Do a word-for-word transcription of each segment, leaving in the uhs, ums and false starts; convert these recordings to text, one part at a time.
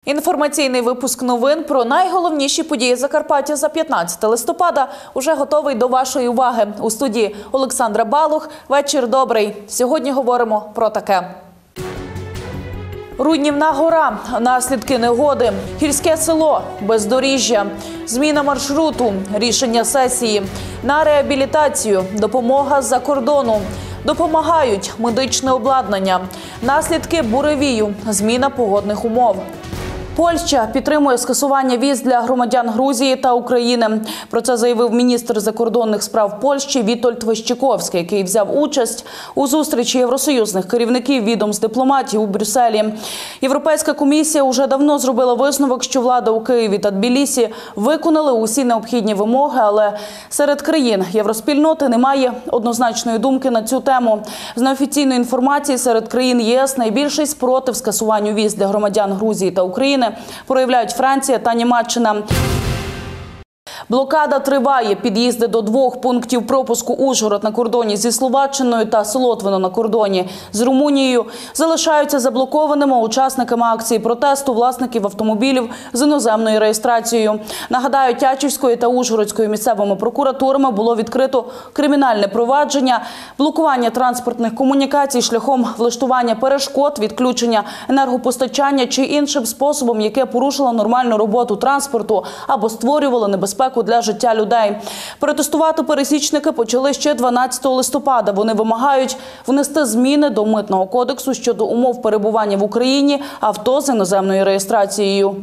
Інформаційний випуск новин про найголовніші події Закарпаття за п'ятнадцяте листопада уже готовий до вашої уваги. У студії Олександра Балух. Вечір добрий. Сьогодні говоримо про таке. Руйнівна гора, наслідки негоди, гірське село, бездоріжжя, зміна маршруту, рішення сесії, на реабілітацію, допомога з-за кордону, допомагають медичне обладнання, наслідки буревію, зміна погодних умов. Польща підтримує скасування віз для громадян Грузії та України. Про це заявив міністр закордонних справ Польщі Вітольд Ващиковський, який взяв участь у зустрічі євросоюзних керівників відомств дипломатів у Брюсселі. Європейська комісія уже давно зробила висновок, що влада у Києві та Тбілісі виконали усі необхідні вимоги, але серед країн євроспільноти немає однозначної думки на цю тему. З неофіційної інформації серед країн ЄС найбільший спротив скасуванню віз для громадян Грузії та України проявляють Франція та Німеччина. Блокада триває. Під'їзди до двох пунктів пропуску Ужгород на кордоні зі Словаччиною та Солотвино на кордоні з Румунією залишаються заблокованими учасниками акції протесту власників автомобілів з іноземною реєстрацією. Нагадаю, Тячівською та Ужгородською місцевими прокуратурами було відкрито кримінальне провадження, блокування транспортних комунікацій шляхом влаштування перешкод, відключення енергопостачання чи іншим способом, яке порушило нормальну роботу транспорту або створювало небезпеку для життя людей. Протестувати пересічники почали ще дванадцятого листопада. Вони вимагають внести зміни до Митного кодексу щодо умов перебування в Україні авто з іноземною реєстрацією.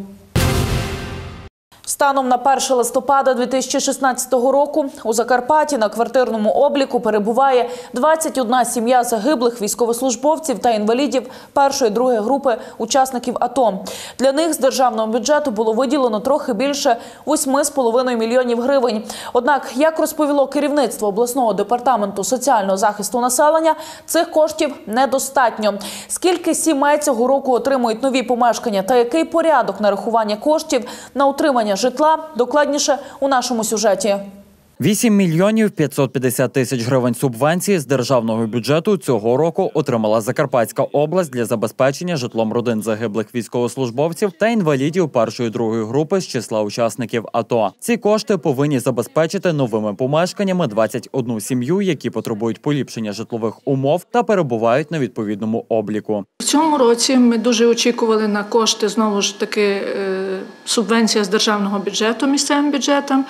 Станом на перше листопада дві тисячі шістнадцятого року у Закарпатті на квартирному обліку перебуває двадцять одна сім'я загиблих військовослужбовців та інвалідів першої та другої групи учасників АТО. Для них з державного бюджету було виділено трохи більше восьми з половиною мільйонів гривень. Однак, як розповіло керівництво обласного департаменту соціального захисту населення, цих коштів недостатньо. Скільки сімей цього року отримують нові помешкання та який порядок нарахування коштів на утримання житла, докладніше у нашому сюжеті. вісім мільйонів п'ятсот п'ятдесят тисяч гривень субвенції з державного бюджету цього року отримала Закарпатська область для забезпечення житлом родин загиблих військовослужбовців та інвалідів першої та другої групи з числа учасників АТО. Ці кошти повинні забезпечити новими помешканнями двадцять одну сім'ю, які потребують поліпшення житлових умов та перебувають на відповідному обліку. В цьому році ми дуже очікували на кошти, знову ж таки, субвенція з державного бюджету місцевим бюджетам.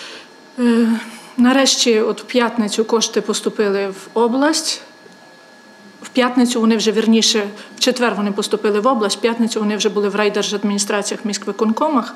Нарешті, от в п'ятницю кошти поступили в область. В п'ятницю вони вже, вірніше, в четвер вони поступили в область, в п'ятницю вони вже були в райдержадміністраціях, міськвиконкомах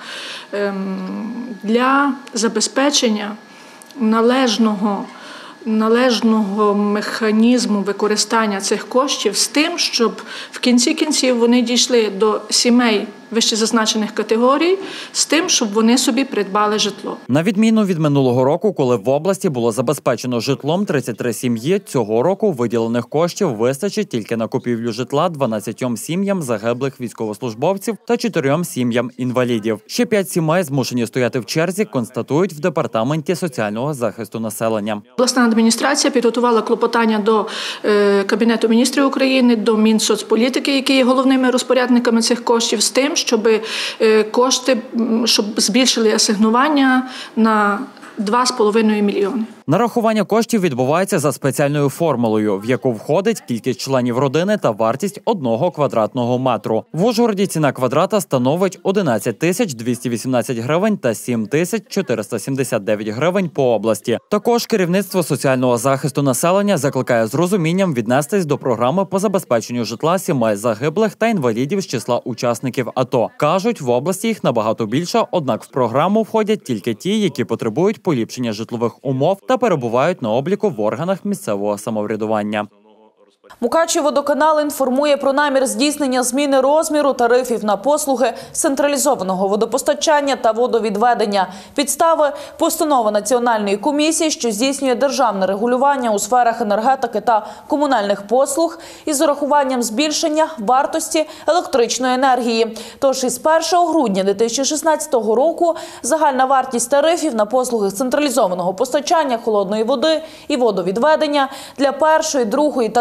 для забезпечення належного належного механізму використання цих коштів з тим, щоб в кінці кінців вони дійшли до сімей вищезазначених категорій, з тим, щоб вони собі придбали житло. На відміну від минулого року, коли в області було забезпечено житлом тридцять три сім'ї, цього року виділених коштів вистачить тільки на купівлю житла дванадцятьом сім'ям загиблих військовослужбовців та чотирьом сім'ям інвалідів. Ще п'ять сімей змушені стояти в черзі, констатують в Департаменті соціального захисту населення. Обласна адміністрація підготувала клопотання до е, Кабінету міністрів України, до Мінсоцполітики, які є головними розпорядниками цих коштів, з тим, щоб кошти, щоб збільшили асигнування на два з половиною мільйони. Нарахування коштів відбувається за спеціальною формулою, в яку входить кількість членів родини та вартість одного квадратного метру. В Ужгороді ціна квадрата становить одинадцять тисяч двісті вісімнадцять гривень та сім тисяч чотириста сімдесят дев'ять гривень по області. Також керівництво соціального захисту населення закликає з розумінням віднестись до програми по забезпеченню житла сімей загиблих та інвалідів з числа учасників АТО. Кажуть, в області їх набагато більше, однак в програму входять тільки ті, які потребують поліпшення житлових умов та перебувають на обліку в органах місцевого самоврядування. Мукачівводоканал інформує про намір здійснення зміни розміру тарифів на послуги централізованого водопостачання та водовідведення. Підстави – постанова Національної комісії, що здійснює державне регулювання у сферах енергетики та комунальних послуг із урахуванням збільшення вартості електричної енергії. Тож із першого грудня дві тисячі шістнадцятого року загальна вартість тарифів на послуги централізованого постачання холодної води і водовідведення для першої, другої та третьої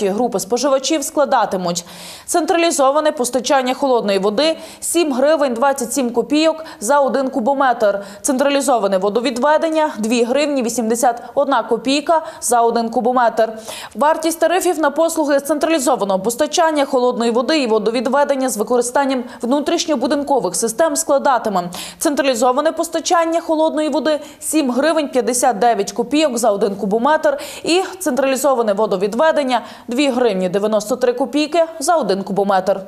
третьої групи споживачів складатимуть: централізоване постачання холодної води – сім гривень двадцять сім копійок за один кубометр, централізоване водовідведення – дві гривні вісімдесят одна копійка за один кубометр. Вартість тарифів на послуги централізованого постачання холодної води і водовідведення з використанням внутрішньобудинкових систем складатиме: централізоване постачання холодної води – сім гривень п'ятдесят дев'ять копійок за один кубометр і централізоване водовідведення – дві гривні дев'яносто три копійки за один кубометр.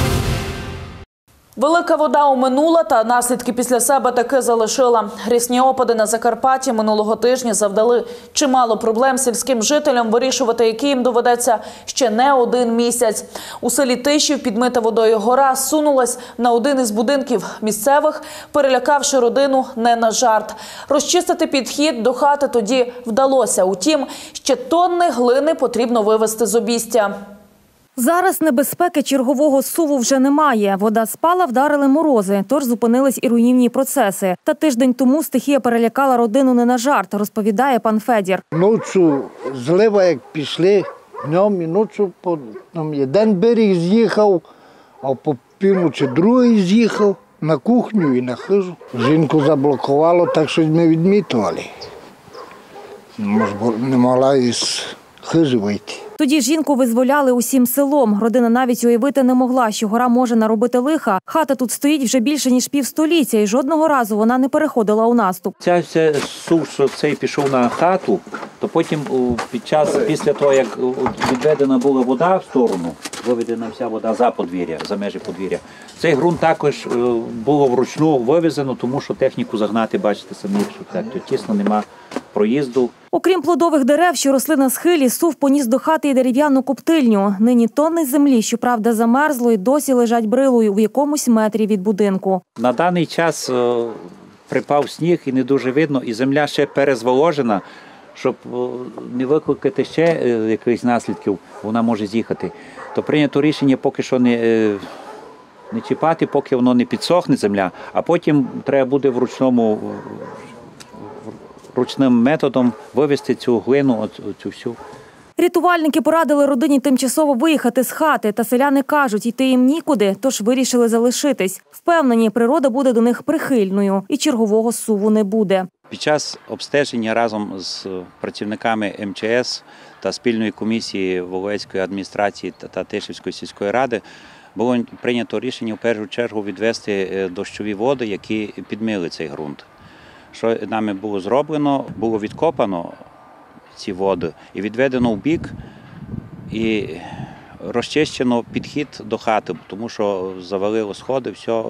Велика вода оминула, та наслідки після себе таки залишила. Грізні опади на Закарпатті минулого тижня завдали чимало проблем сільським жителям, вирішувати які їм доведеться ще не один місяць. У селі Тишів підмита водою гора сунулась на один із будинків місцевих, перелякавши родину не на жарт. Розчистити підхід до хати тоді вдалося. Утім, ще тонни глини потрібно вивезти з обійстя. Зараз небезпеки чергового суву вже немає. Вода спала, вдарили морози, тож зупинились і руйнівні процеси. Та тиждень тому стихія перелякала родину не на жарт, розповідає пан Федір. Ночі злива як пішли, днем і ночі по один берег з'їхав, а по півночі другий з'їхав на кухню і на хижу. Жінку заблокувало, так що ми відмітували. Не могла із хижі вийти. Тоді жінку визволяли усім селом. Родина навіть уявити не могла, що гора може наробити лиха. Хата тут стоїть вже більше, ніж півстоліття, і жодного разу вона не переходила у наступ. Ця вся сув, що цей пішов на хату, то потім під час, після того, як відведена була вода в сторону, виведена вся вода за подвір'я, за межі подвір'я, цей ґрунт також було вручну вивезено, тому що техніку загнати, бачите самі, що так то тісно, нема проїзду. Окрім плодових дерев, що росли на схилі, сув поніс до хати і дерев'яну коптильню. Нині тонни землі, щоправда, замерзло і досі лежать брилою в якомусь метрі від будинку. На даний час е, припав сніг і не дуже видно, і земля ще перезволожена, щоб е, не викликати ще е, якихось наслідків, вона може з'їхати. То прийнято рішення поки що не, е, не чіпати, поки воно не підсохне земля, а потім треба буде в ручному ручним методом вивезти цю глину, цю всю. Рятувальники порадили родині тимчасово виїхати з хати, та селяни кажуть, йти їм нікуди, тож вирішили залишитись. Впевнені, природа буде до них прихильною і чергового суву не буде. Під час обстеження разом з працівниками ем че ес та спільної комісії Воловецької адміністрації та Тишівської сільської ради було прийнято рішення в першу чергу відвести дощові води, які підмили цей ґрунт. Що нами було зроблено, було відкопано ці води і відведено в бік, і розчищено підхід до хати, тому що завалило сходи, все,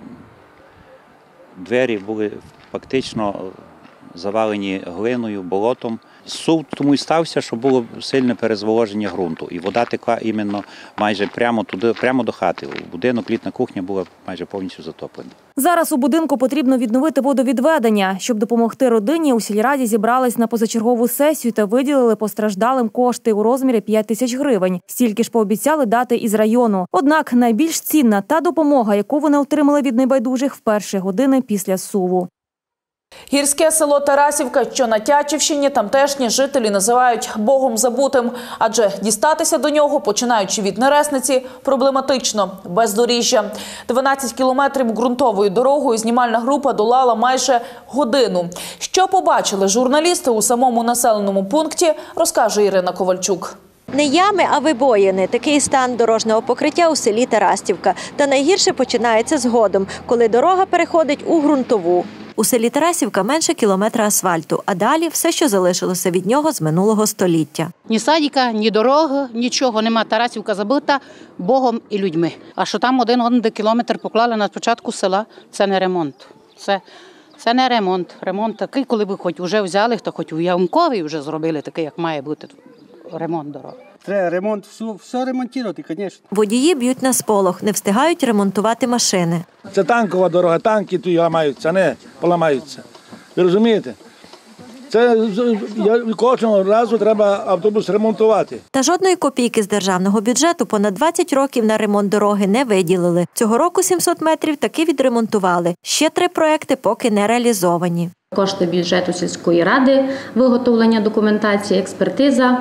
двері були фактично завалені глиною, болотом. Сув тому і стався, що було сильне перезволоження ґрунту, і вода текла іменно майже прямо туди, прямо до хати. Будинок, літня кухня була майже повністю затоплена. Зараз у будинку потрібно відновити водовідведення. Щоб допомогти родині, у сільраді зібрались на позачергову сесію та виділили постраждалим кошти у розмірі п'ять тисяч гривень. Стільки ж пообіцяли дати із району. Однак найбільш цінна та допомога, яку вони отримали від небайдужих в перші години після суву. Гірське село Тарасівка, що на Тячівщині, тамтешні жителі називають Богом забутим. Адже дістатися до нього, починаючи від Нересниці, проблематично, бездоріжжя. дванадцять кілометрів ґрунтовою дорогою знімальна група долала майже годину. Що побачили журналісти у самому населеному пункті, розкаже Ірина Ковальчук. Не ями, а вибоїни. Такий стан дорожнього покриття у селі Тарасівка. Та найгірше починається згодом, коли дорога переходить у ґрунтову. У селі Тарасівка менше кілометра асфальту, а далі все, що залишилося від нього з минулого століття. Ні садика, ні дороги, нічого нема. Тарасівка забита Богом і людьми. А що там один один кілометр поклали на початку села, це не ремонт. Це, це не ремонт. Ремонт такий, коли б хоч вже взяли, то хоч у Ямкові вже зробили такий, як має бути ремонт дороги. Треба ремонт, все, все ремонтувати, звісно. Водії б'ють на сполох, не встигають ремонтувати машини. Це танкова дорога, танки тут ламаються, не поламаються. Ви розумієте? Це кожного разу треба автобус ремонтувати. Та жодної копійки з державного бюджету понад двадцять років на ремонт дороги не виділили. Цього року сімсот метрів таки відремонтували. Ще три проекти поки не реалізовані. Кошти бюджету сільської ради, виготовлення документації, експертиза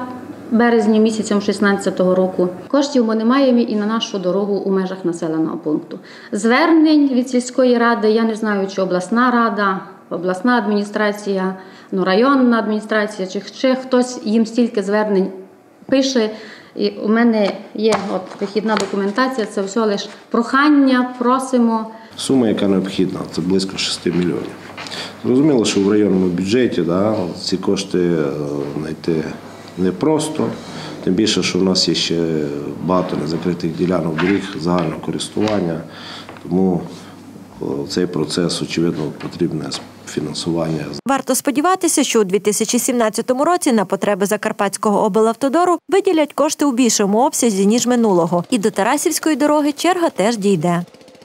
березні місяцем шістнадцятого року. Коштів ми не маємо і на нашу дорогу у межах населеного пункту. Звернень від сільської ради, я не знаю, чи обласна рада, обласна адміністрація, ну, районна адміністрація, чи ще хтось їм стільки звернень пише. І у мене є от вихідна документація, це все лише прохання, просимо. Сума, яка необхідна, це близько шести мільйонів. Зрозуміло, що в районному бюджеті да, ці кошти знайти непросто, тим більше, що в нас є ще багато незакритих ділянок доріг загального користування, тому цей процес, очевидно, потрібне фінансування. Варто сподіватися, що у дві тисячі сімнадцятому році на потреби Закарпатського облавтодору виділять кошти у більшому обсязі, ніж минулого. І до Тарасівської дороги черга теж дійде.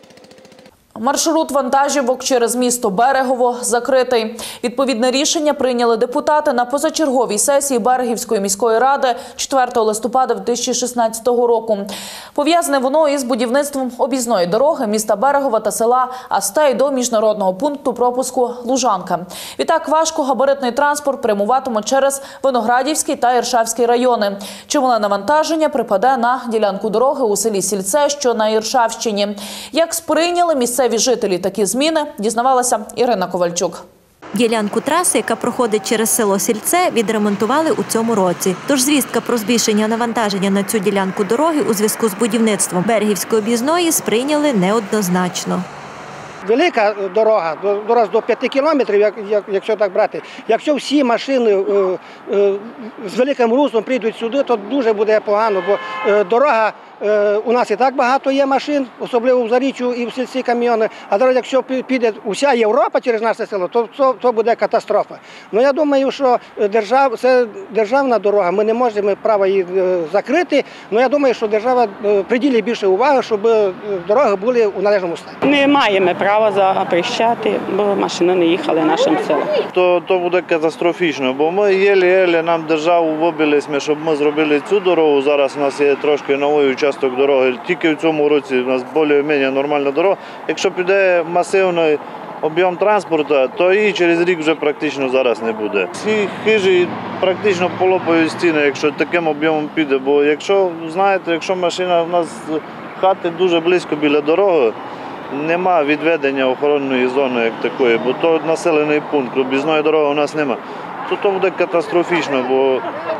Маршрут вантажівок через місто Берегово закритий. Відповідне рішення прийняли депутати на позачерговій сесії Берегівської міської ради четвертого листопада дві тисячі шістнадцятого року. Пов'язане воно із будівництвом об'їзної дороги міста Берегова та села Астей до міжнародного пункту пропуску Лужанка. Відтак важкогабаритний транспорт прямуватиме через Виноградівський та Іршавський райони. Чимале навантаження припаде на ділянку дороги у селі Сільце, що на Іршавщині. Як сприйняли місцеві жителі такі зміни, дізнавалася Ірина Ковальчук. Ділянку траси, яка проходить через село Сільце, відремонтували у цьому році. Тож звістка про збільшення навантаження на цю ділянку дороги у зв'язку з будівництвом Берегівської об'їзної сприйняли неоднозначно. Велика дорога, дорога до п'яти кілометрів, як, як, якщо так брати. Якщо всі машини е, е, з великим руслом прийдуть сюди, то дуже буде погано, бо е, дорога, е, у нас і так багато є машин, особливо в Заріччю і в Сільці каміони, а дорога, якщо піде уся Європа через наше село, то, то, то буде катастрофа. Ну, я думаю, що держав, це державна дорога, ми не можемо права її закрити, але я думаю, що держава приділить більше уваги, щоб дороги були у належному стані. Не маємо права запрещати, бо машини не їхали нашим селом. То, то буде катастрофічно, бо ми єлі-єлі нам державу вибилися, щоб ми зробили цю дорогу. Зараз у нас є трошки новий участок дороги. Тільки в цьому році у нас більш-менш нормальна дорога. Якщо піде масивний об'єм транспорту, то її через рік вже практично зараз не буде. Всі хижі практично полопають стіни, якщо таким об'ємом піде. Бо якщо, знаєте, якщо машина в нас хати дуже близько біля дороги, нема відведення охоронної зони як такої, бо то населений пункт, об'їзної дороги у нас нема. То, то буде катастрофічно, бо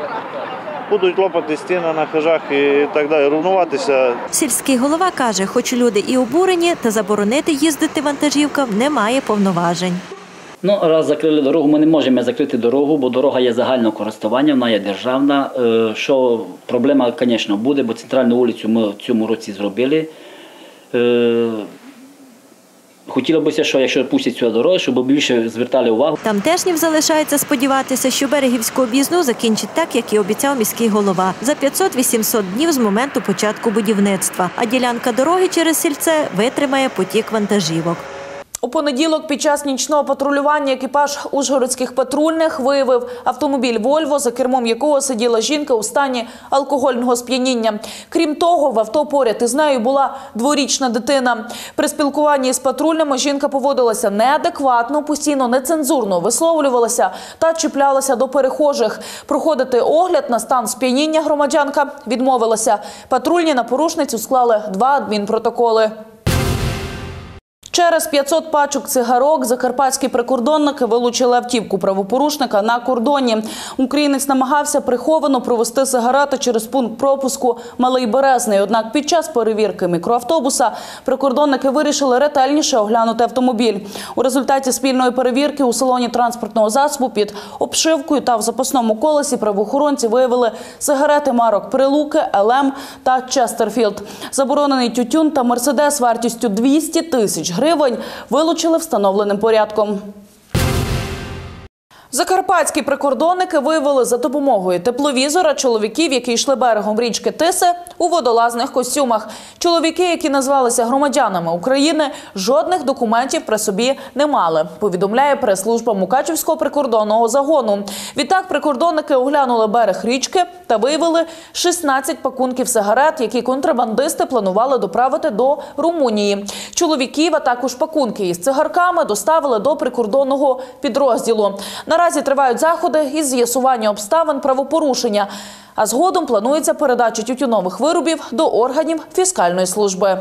будуть лопати стіни на хижах і так далі, руйнуватися. Сільський голова каже, хоч люди і обурені, та заборонити їздити вантажівкам немає повноважень. Ну, раз закрили дорогу, ми не можемо закрити дорогу, бо дорога є загального користування, вона є державна. Що проблема, звісно, буде, бо центральну вулицю ми в цьому році зробили. Хотілося б, що якщо пустять цю дорогу, щоб більше звертали увагу. Тамтешнім залишається сподіватися, що Берегівську об'їзну закінчить так, як і обіцяв міський голова, за п'ятсот-вісімсот днів з моменту початку будівництва. А ділянка дороги через Сільце витримає потік вантажівок. У понеділок під час нічного патрулювання екіпаж ужгородських патрульних виявив автомобіль «Вольво», за кермом якого сиділа жінка у стані алкогольного сп'яніння. Крім того, в авто поряд із нею була дворічна дитина. При спілкуванні з патрульними жінка поводилася неадекватно, постійно нецензурно висловлювалася та чіплялася до перехожих. Проходити огляд на стан сп'яніння громадянка відмовилася. Патрульні на порушницю склали два адмінпротоколи. Через п'ятсот пачок цигарок закарпатські прикордонники вилучили автівку правопорушника на кордоні. Українець намагався приховано провести сигарети через пункт пропуску Малий Березний. Однак під час перевірки мікроавтобуса прикордонники вирішили ретельніше оглянути автомобіль. У результаті спільної перевірки у салоні транспортного засобу під обшивкою та в запасному колесі правоохоронці виявили сигарети марок «Прилуки», «Ел Ем» та «Честерфілд». Заборонений тютюн та «Мерседес» вартістю двісті тисяч гривень вилучили встановленим порядком. Закарпатські прикордонники виявили за допомогою тепловізора чоловіків, які йшли берегом річки Тиси у водолазних костюмах. Чоловіки, які назвалися громадянами України, жодних документів при собі не мали, повідомляє прес-служба Мукачівського прикордонного загону. Відтак прикордонники оглянули берег річки та виявили шістнадцять пакунків сигарет, які контрабандисти планували доправити до Румунії. Чоловіків, а також пакунки із цигарками доставили до прикордонного підрозділу. Наразі тривають заходи із з'ясування обставин правопорушення. А згодом планується передача тютюнових виробів до органів фіскальної служби.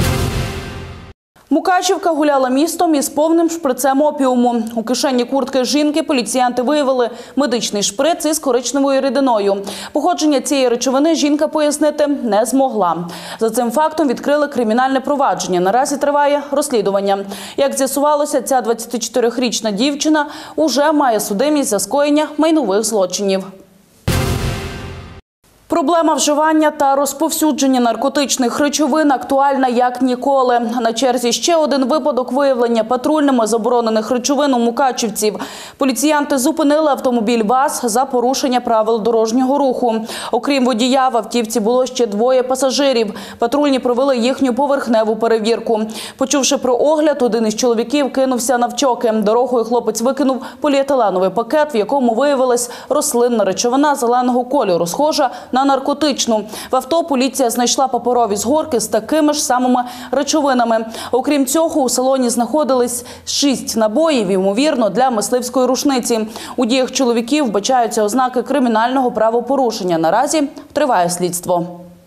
Мукачівка гуляла містом із повним шприцем опіуму. У кишені куртки жінки поліціянти виявили медичний шприц із коричневою рідиною. Походження цієї речовини жінка пояснити не змогла. За цим фактом відкрили кримінальне провадження. Наразі триває розслідування. Як з'ясувалося, ця двадцятичотирирічна дівчина уже має судимість за скоєння майнових злочинів. Проблема вживання та розповсюдження наркотичних речовин актуальна як ніколи. На черзі ще один випадок виявлення патрульними заборонених речовин у Мукачівців. Поліціянти зупинили автомобіль ВАЗ за порушення правил дорожнього руху. Окрім водія, в автівці було ще двоє пасажирів. Патрульні провели їхню поверхневу перевірку. Почувши про огляд, один із чоловіків кинувся навтьоки. Дорогою хлопець викинув поліетиленовий пакет, в якому виявилась рослинна речовина зеленого кольору, схожа на наркотичну. В авто поліція знайшла паперові згорки з такими ж самими речовинами. Окрім цього, у салоні знаходились шість набоїв, ймовірно, для мисливської рушниці. У діях чоловіків вбачаються ознаки кримінального правопорушення. Наразі триває слідство.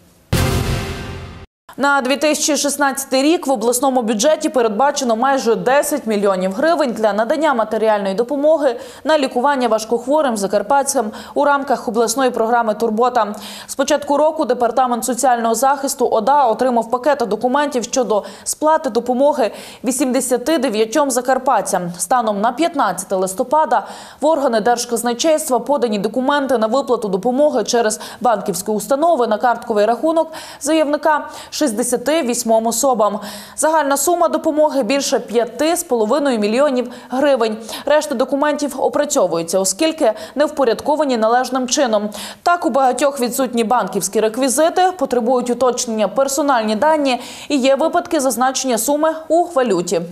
На дві тисячі шістнадцятий рік в обласному бюджеті передбачено майже десять мільйонів гривень для надання матеріальної допомоги на лікування важкохворим закарпатцям у рамках обласної програми «Турбота». З початку року Департамент соціального захисту ОДА отримав пакети документів щодо сплати допомоги вісімдесяти дев'ятьом закарпатцям. Станом на п'ятнадцяте листопада в органи Держказначейства подані документи на виплату допомоги через банківські установи на картковий рахунок заявника шістдесяти восьмом особам. Загальна сума допомоги – більше п'яти з половиною мільйонів гривень. Решта документів опрацьовуються, оскільки не впорядковані належним чином. Так, у багатьох відсутні банківські реквізити, потребують уточнення персональні дані і є випадки зазначення суми у валюті.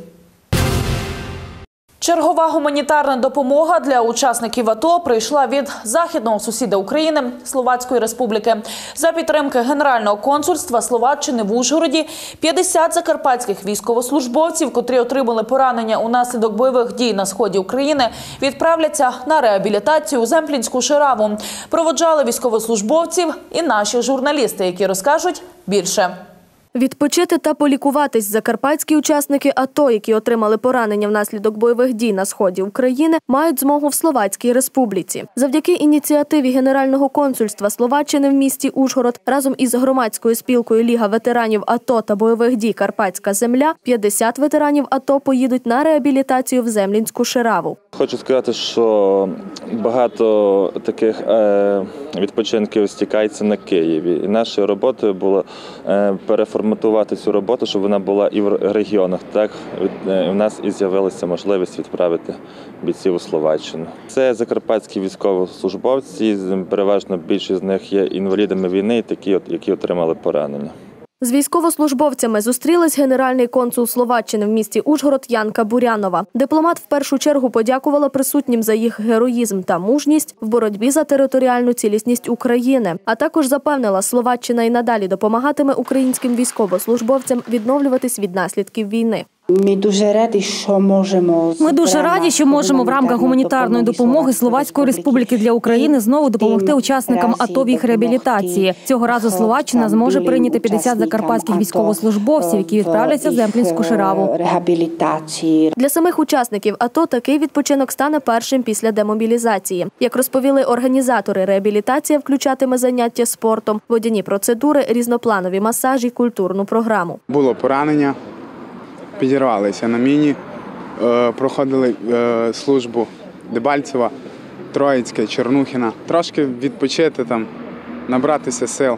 Чергова гуманітарна допомога для учасників АТО прийшла від західного сусіда України – Словацької Республіки. За підтримки Генерального консульства Словаччини в Ужгороді п'ятдесят закарпатських військовослужбовців, котрі отримали поранення унаслідок бойових дій на сході України, відправляться на реабілітацію у Земплінську Шираву. Проводжали військовослужбовців і наші журналісти, які розкажуть більше. Відпочити та полікуватись закарпатські учасники АТО, які отримали поранення внаслідок бойових дій на сході України, мають змогу в Словацькій Республіці. Завдяки ініціативі Генерального консульства Словаччини в місті Ужгород разом із громадською спілкою Ліга ветеранів АТО та бойових дій «Карпатська земля» п'ятдесят ветеранів АТО поїдуть на реабілітацію в Землінську Шираву. Хочу сказати, що багато таких е, відпочинків стікається на Києві. І нашою роботою було е, переформатувати цю роботу, щоб вона була і в регіонах. Так е, у нас і з'явилася можливість відправити бійців у Словаччину. Це закарпатські військовослужбовці, переважно більшість з них є інвалідами війни, такі, які отримали поранення. З військовослужбовцями зустрілась генеральний консул Словаччини в місті Ужгород Янка Бурянова. Дипломат в першу чергу подякувала присутнім за їх героїзм та мужність в боротьбі за територіальну цілісність України, а також запевнила, Словаччина і надалі допомагатиме українським військовослужбовцям відновлюватись від наслідків війни. Ми дуже раді, що можемо Ми дуже раді, що можемо в рамках гуманітарної допомоги Словацької Республіки для України знову допомогти учасникам АТО в їх реабілітації. Цього разу Словаччина зможе прийняти п'ятдесят закарпатських військовослужбовців, які відправляться в Земплінську Шираву. Для самих учасників АТО такий відпочинок стане першим після демобілізації. Як розповіли організатори, реабілітація включатиме заняття спортом, водяні процедури, різнопланові масажі, культурну програму. Було поранення. Підірвалися на міні, проходили службу Дебальцева, Троїцьке, Чернухіна. Трошки відпочити там, набратися сил,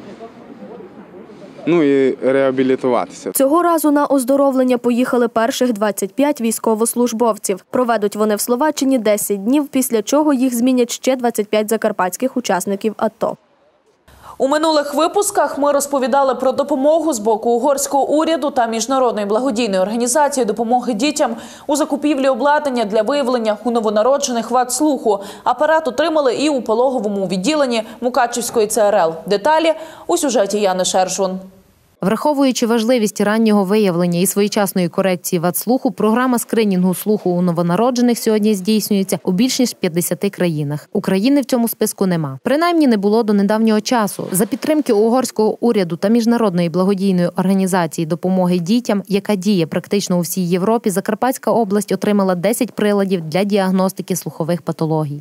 ну і реабілітуватися. Цього разу на оздоровлення поїхали перших двадцять п'ять військовослужбовців. Проведуть вони в Словаччині десять днів, після чого їх змінять ще двадцять п'ять закарпатських учасників АТО. У минулих випусках ми розповідали про допомогу з боку угорського уряду та міжнародної благодійної організації допомоги дітям у закупівлі обладнання для виявлення у новонароджених вад слуху. Апарат отримали і у пологовому відділенні Мукачівської ЦРЛ. Деталі у сюжеті Яни Шершун. Враховуючи важливість раннього виявлення і своєчасної корекції вад слуху, програма скринінгу слуху у новонароджених сьогодні здійснюється у більш ніж п'ятдесяти країнах. України в цьому списку нема. Принаймні не було до недавнього часу. За підтримки угорського уряду та міжнародної благодійної організації допомоги дітям, яка діє практично у всій Європі, Закарпатська область отримала десять приладів для діагностики слухових патологій.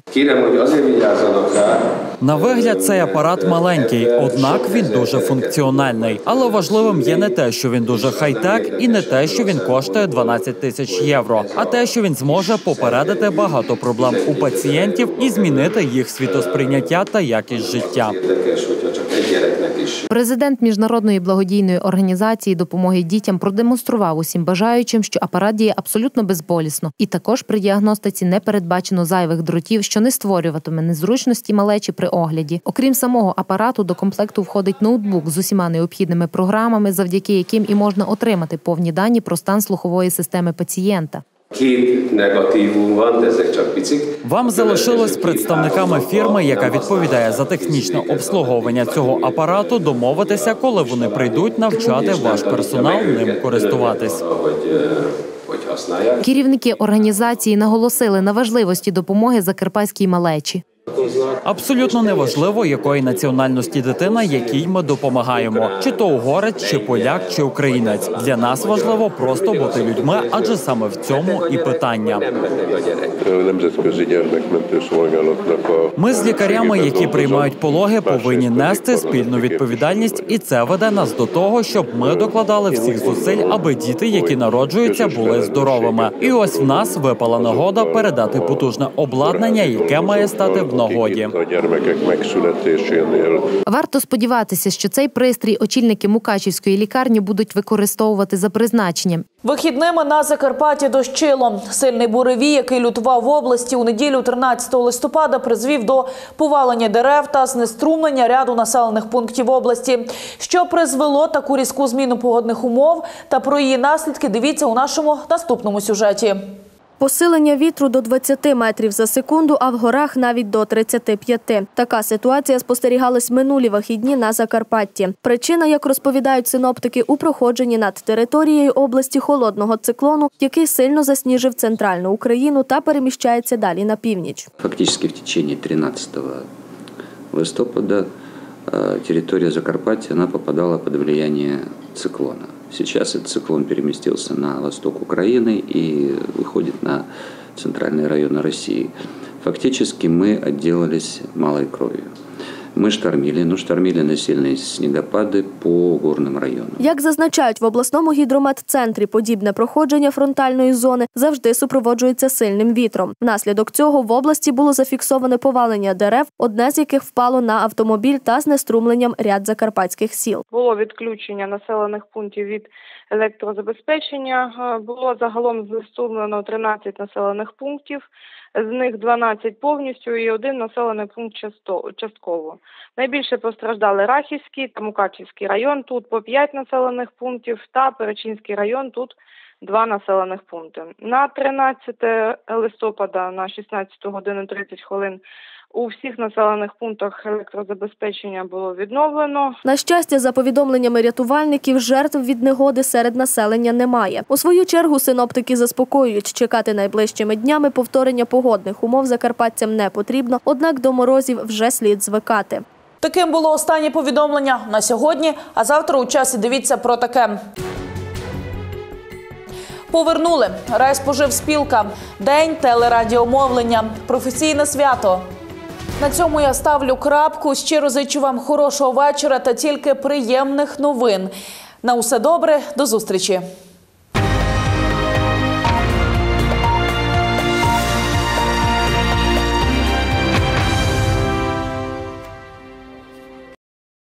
На вигляд цей апарат маленький, однак він дуже функціональний. Але важливим є не те, що він дуже хай-тек, і не те, що він коштує дванадцять тисяч євро, а те, що він зможе попередити багато проблем у пацієнтів і змінити їх світосприйняття та якість життя. Президент Міжнародної благодійної організації допомоги дітям продемонстрував усім бажаючим, що апарат діє абсолютно безболісно. І також при діагностиці не передбачено зайвих дротів, що не створюватиме незручності малечі при огляді. Окрім самого апарату, до комплекту входить ноутбук з усіма необхідними програмами, завдяки яким і можна отримати повні дані про стан слухової системи пацієнта. Вам залишилось з представниками фірми, яка відповідає за технічне обслуговування цього апарату, домовитися, коли вони прийдуть навчати ваш персонал ним користуватись. Керівники організації наголосили на важливості допомоги закарпатській малечі. Абсолютно неважливо, якої національності дитина, якій ми допомагаємо. Чи то угорець, чи поляк, чи українець. Для нас важливо просто бути людьми, адже саме в цьому і питання. Ми з лікарями, які приймають пологи, повинні нести спільну відповідальність, і це веде нас до того, щоб ми докладали всіх зусиль, аби діти, які народжуються, були здоровими. І ось в нас випала нагода передати потужне обладнання, яке має стати в нагоді. Варто сподіватися, що цей пристрій очільники Мукачівської лікарні будуть використовувати за призначенням. Вихідними на Закарпатті дощило. Сильний буревій, який лютував в області у неділю тринадцятого листопада, призвів до повалення дерев та знеструмлення ряду населених пунктів області. Що призвело таку різку зміну погодних умов та про її наслідки, дивіться у нашому наступному сюжеті. Посилення вітру до двадцяти метрів за секунду, а в горах навіть до тридцяти п'яти. Така ситуація спостерігалась минулі вихідні на Закарпатті. Причина, як розповідають синоптики, у проходженні над територією області холодного циклону, який сильно засніжив центральну Україну та переміщається далі на північ. Фактично в течение тринадцятого листопада територія Закарпаття вона попадала під влияння циклона. Сейчас этот циклон переместился на восток Украины и выходит на центральные районы России. Фактически мы отделались малой кровью. Ми штормили, ну штормили на сильні снігопади по горним районам. Як зазначають в обласному гідрометцентрі, подібне проходження фронтальної зони завжди супроводжується сильним вітром. Внаслідок цього в області було зафіксоване повалення дерев, одне з яких впало на автомобіль та знеструмленням ряд закарпатських сіл. Було відключення населених пунктів від електрозабезпечення. Було загалом знеструмлено тринадцять населених пунктів. З них дванадцять повністю і один населений пункт частково. Найбільше постраждали Рахівський та Мукачівський район, тут по п'ять населених пунктів, та Перечинський район, тут два населених пункти. На тринадцяте листопада на шістнадцяту годину тридцять хвилин у всіх населених пунктах електрозабезпечення було відновлено. На щастя, за повідомленнями рятувальників, жертв від негоди серед населення немає. У свою чергу синоптики заспокоюють, чекати найближчими днями повторення погодних умов закарпатцям не потрібно, однак до морозів вже слід звикати. Таким було останнє повідомлення на сьогодні, а завтра у часі дивіться про таке. Повернули. Райспоживспілка. День телерадіомовлення. Професійне свято. На цьому я ставлю крапку. Щиро зичу вам хорошого вечора та тільки приємних новин. На усе добре. До зустрічі.